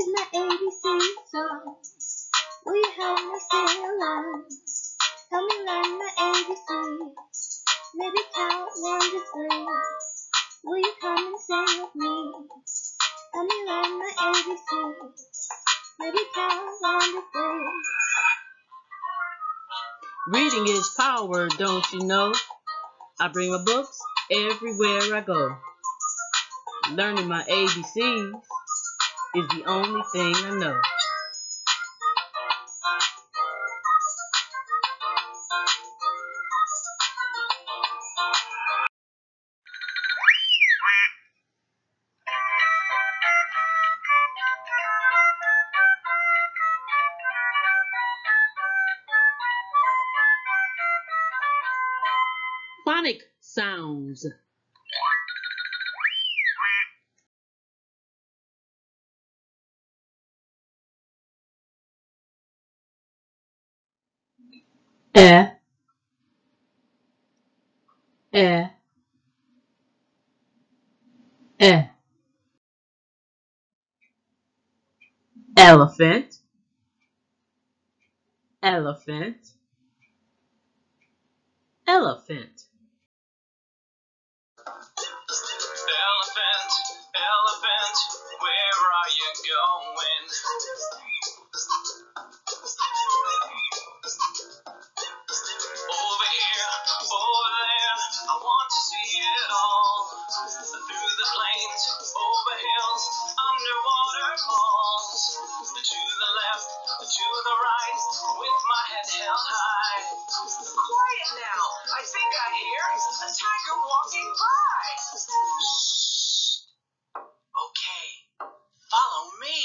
is my ABC song. Will you help me sing along? Help me learn my ABC. Maybe count 1 to 3. Will you come and sing with me? Help me learn my ABC. Maybe count 1 to 3. Reading is power, don't you know? I bring my books everywhere I go. Learning my ABCs is the only thing I know. Phonic sounds. E, e, e. Elephant, elephant, elephant. Elephant, elephant, where are you going? Over here, over there, I want to see it all. Through the plains, over hills, under waterfalls. To the left, to the right, with my head held high. Quiet now, I think I hear a tiger walking by. Shh. Okay, follow me.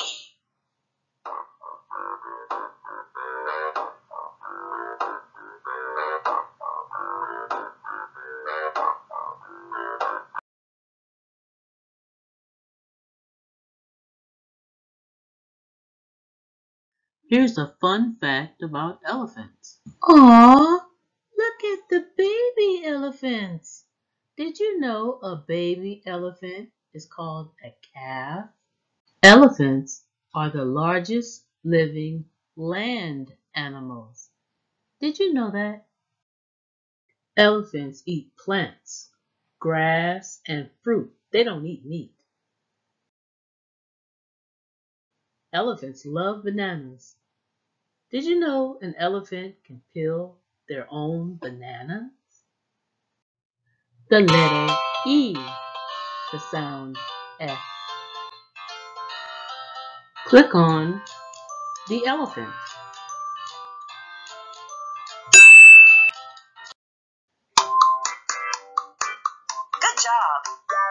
Here's a fun fact about elephants. Aww, look at the baby elephants. Did you know a baby elephant is called a calf? Elephants are the largest living land animals. Did you know that? Elephants eat plants, grass, and fruit. They don't eat meat. Elephants love bananas. Did you know an elephant can peel their own bananas? The letter E, the sound F. Click on the elephant. Good job.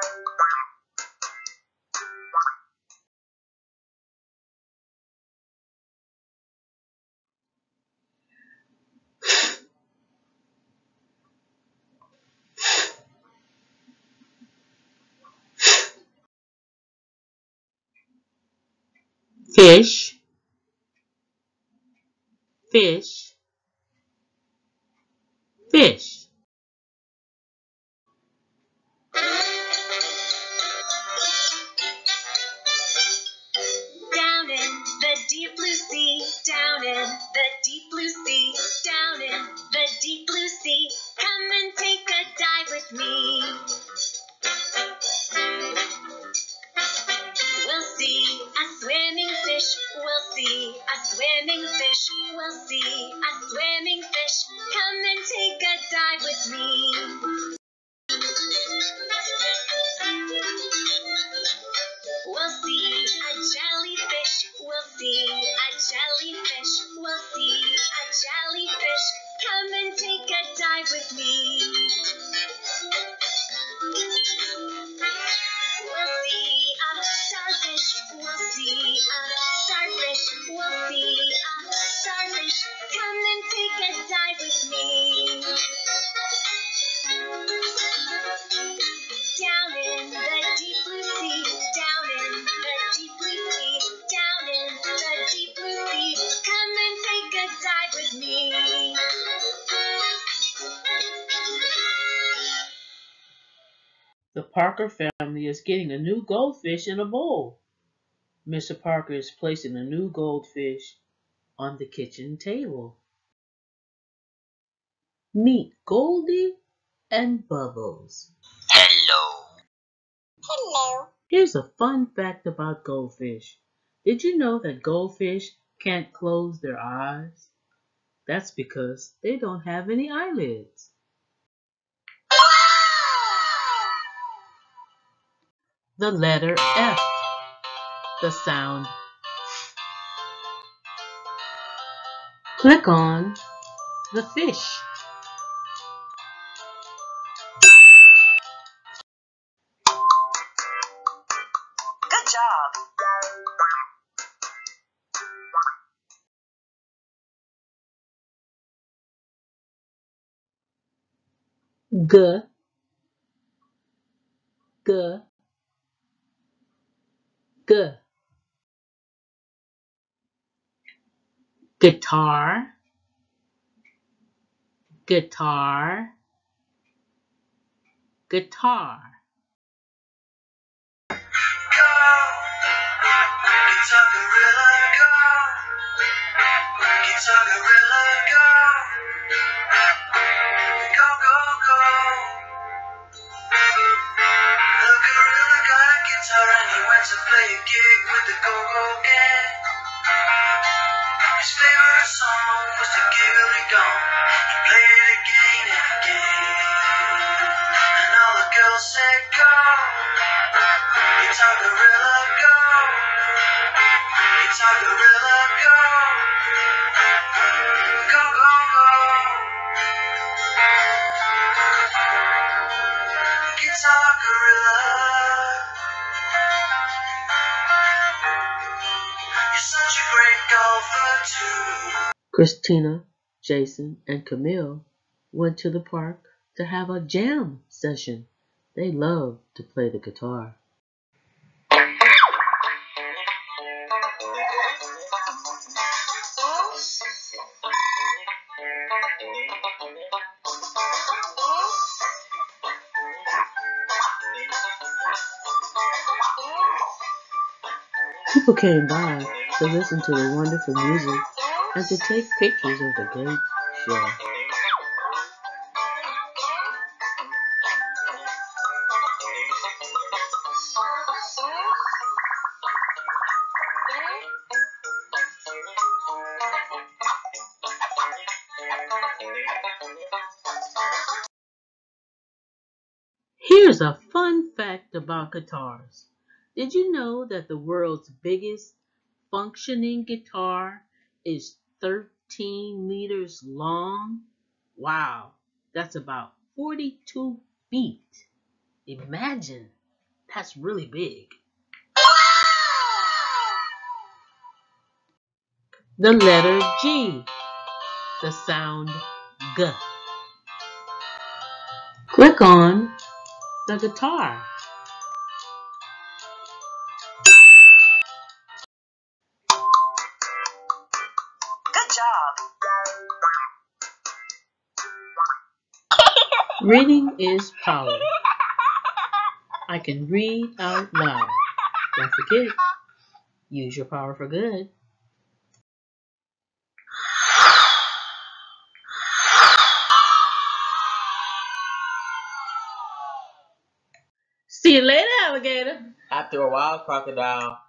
Fish, fish, fish. Down in the deep blue sea, down in the deep blue sea, down in the deep blue sea, come and take a dive with me. We'll see a swimming fish, we'll see a swimming fish, we'll see a swimming fish, come and take a dive with me. We'll see a jellyfish, we'll see a jellyfish, we'll see a jellyfish, come and take a dive with me. We'll see a starfish, we'll see a starfish, we'll see a starfish, come and take a dive with me. Down in the deep blue sea, down in the deep blue sea, down in the deep blue sea, come and take a dive with me. The Parker family is getting a new goldfish in a bowl. Mr. Parker is placing a new goldfish on the kitchen table. Meet Goldie and Bubbles. Hello. Hello. Here's a fun fact about goldfish. Did you know that goldfish can't close their eyes? That's because they don't have any eyelids. The letter F, the sound. Click on the fish. Good job. G, G, G. Guitar, guitar, guitar. Go. Guitar gorilla, go. Guitar gorilla, go. Go, go, go. The gorilla got a guitar and he went to play a gig with the go-go gang. His favorite song was the giggly gong. He played it again and again. And all the girls said, go. Guitar gorilla, go. Guitar gorilla, go. Go, go, go. Guitar gorilla. You're such a great golfer too. Christina, Jason, and Camille went to the park to have a jam session. They love to play the guitar. People came by to listen to the wonderful music and to take pictures of the great show. Here's a fun fact about guitars. Did you know that the world's biggest functioning guitar is 13 meters long? Wow, that's about 42 feet. Imagine, that's really big. The letter G, the sound G. Click on the guitar. Good job. Reading is power. I can read out loud. Don't forget, use your power for good. See you later, alligator. After a while, crocodile